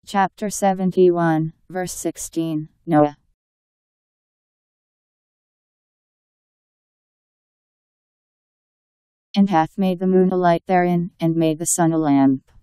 Chapter 71, verse 16, Noah. And hath made the moon a light therein, and made the sun a lamp.